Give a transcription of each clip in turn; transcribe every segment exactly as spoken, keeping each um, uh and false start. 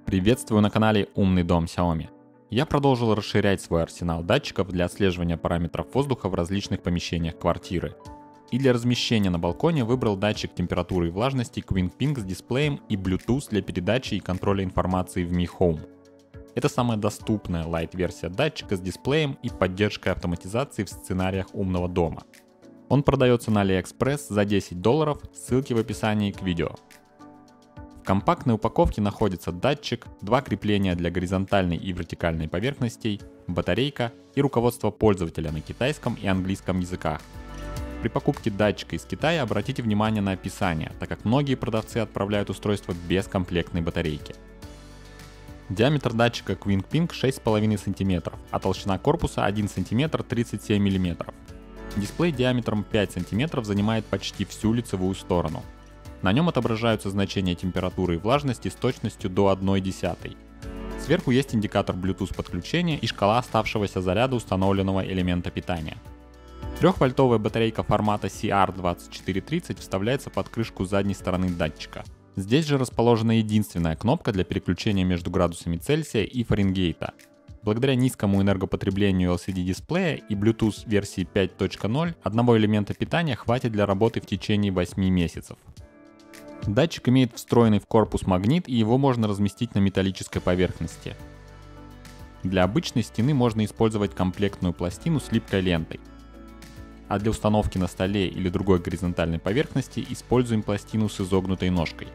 Приветствую на канале Умный дом Xiaomi. Я продолжил расширять свой арсенал датчиков для отслеживания параметров воздуха в различных помещениях квартиры. И для размещения на балконе выбрал датчик температуры и влажности QuickPink с дисплеем и Bluetooth для передачи и контроля информации в Mi Home. Это самая доступная лайт-версия датчика с дисплеем и поддержкой автоматизации в сценариях умного дома. Он продается на AliExpress за десять долларов, ссылки в описании к видео. В компактной упаковке находится датчик, два крепления для горизонтальной и вертикальной поверхностей, батарейка и руководство пользователя на китайском и английском языках. При покупке датчика из Китая обратите внимание на описание, так как многие продавцы отправляют устройство без комплектной батарейки. Диаметр датчика QuickPink шесть с половиной сантиметров, а толщина корпуса один сантиметр тридцать семь миллиметров. Дисплей диаметром пять сантиметров занимает почти всю лицевую сторону. На нем отображаются значения температуры и влажности с точностью до одной десятой. Сверху есть индикатор Bluetooth подключения и шкала оставшегося заряда установленного элемента питания. трёхвольтовая батарейка формата си ар двадцать четыре тридцать вставляется под крышку задней стороны датчика. Здесь же расположена единственная кнопка для переключения между градусами Цельсия и Фаренгейта. Благодаря низкому энергопотреблению эл си ди-дисплея и Bluetooth версии пять точка ноль одного элемента питания хватит для работы в течение восьми месяцев. Датчик имеет встроенный в корпус магнит, и его можно разместить на металлической поверхности. Для обычной стены можно использовать комплектную пластину с липкой лентой. А для установки на столе или другой горизонтальной поверхности используем пластину с изогнутой ножкой.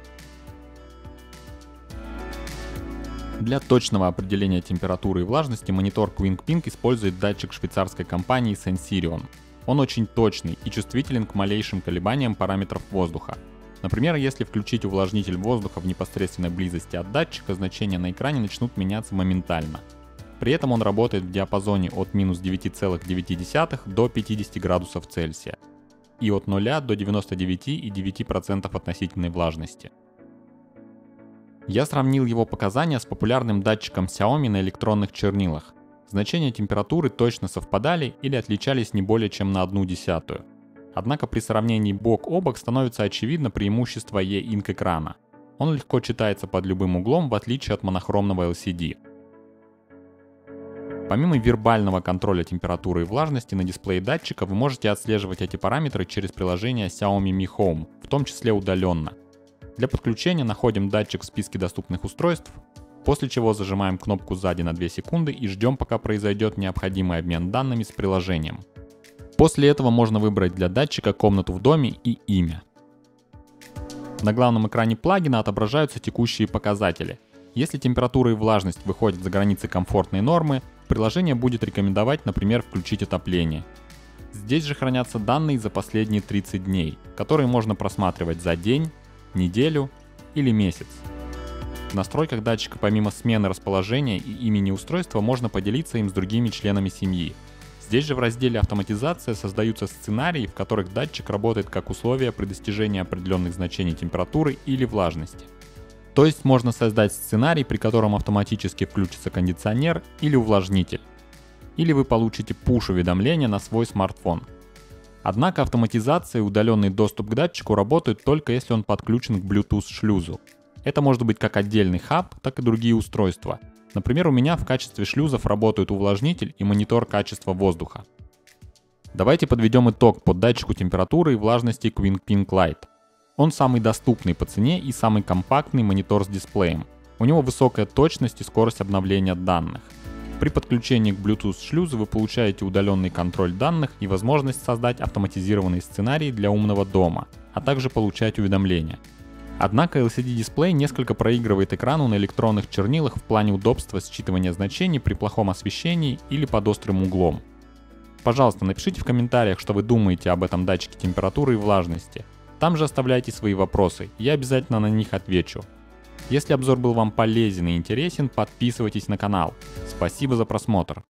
Для точного определения температуры и влажности монитор QuickPink использует датчик швейцарской компании Sensirion. Он очень точный и чувствителен к малейшим колебаниям параметров воздуха. Например, если включить увлажнитель воздуха в непосредственной близости от датчика, значения на экране начнут меняться моментально. При этом он работает в диапазоне от минус девять целых девять десятых до пятидесяти градусов Цельсия и от нуля до девяноста девяти и девяти десятых процента относительной влажности. Я сравнил его показания с популярным датчиком Xiaomi на электронных чернилах. Значения температуры точно совпадали или отличались не более чем на одну десятую. Однако при сравнении бок о бок становится очевидно преимущество E-Ink экрана. Он легко читается под любым углом, в отличие от монохромного эл си ди. Помимо вербального контроля температуры и влажности на дисплее датчика, вы можете отслеживать эти параметры через приложение Xiaomi Mi Home, в том числе удаленно. Для подключения находим датчик в списке доступных устройств, после чего зажимаем кнопку сзади на две секунды и ждем, пока произойдет необходимый обмен данными с приложением. После этого можно выбрать для датчика комнату в доме и имя. На главном экране плагина отображаются текущие показатели. Если температура и влажность выходят за границы комфортной нормы, приложение будет рекомендовать, например, включить отопление. Здесь же хранятся данные за последние тридцать дней, которые можно просматривать за день, неделю или месяц. В настройках датчика помимо смены расположения и имени устройства можно поделиться им с другими членами семьи. Здесь же в разделе «Автоматизация» создаются сценарии, в которых датчик работает как условие при достижении определенных значений температуры или влажности. То есть можно создать сценарий, при котором автоматически включится кондиционер или увлажнитель. Или вы получите пуш-уведомления на свой смартфон. Однако автоматизация и удаленный доступ к датчику работают только если он подключен к Bluetooth-шлюзу. Это может быть как отдельный хаб, так и другие устройства. Например, у меня в качестве шлюзов работают увлажнитель и монитор качества воздуха. Давайте подведем итог по датчику температуры и влажности QuickPink Lite. Он самый доступный по цене и самый компактный монитор с дисплеем. У него высокая точность и скорость обновления данных. При подключении к Bluetooth-шлюзу вы получаете удаленный контроль данных и возможность создать автоматизированный сценарий для умного дома, а также получать уведомления. Однако эл си ди-дисплей несколько проигрывает экрану на электронных чернилах в плане удобства считывания значений при плохом освещении или под острым углом. Пожалуйста, напишите в комментариях, что вы думаете об этом датчике температуры и влажности. Там же оставляйте свои вопросы, я обязательно на них отвечу. Если обзор был вам полезен и интересен, подписывайтесь на канал. Спасибо за просмотр.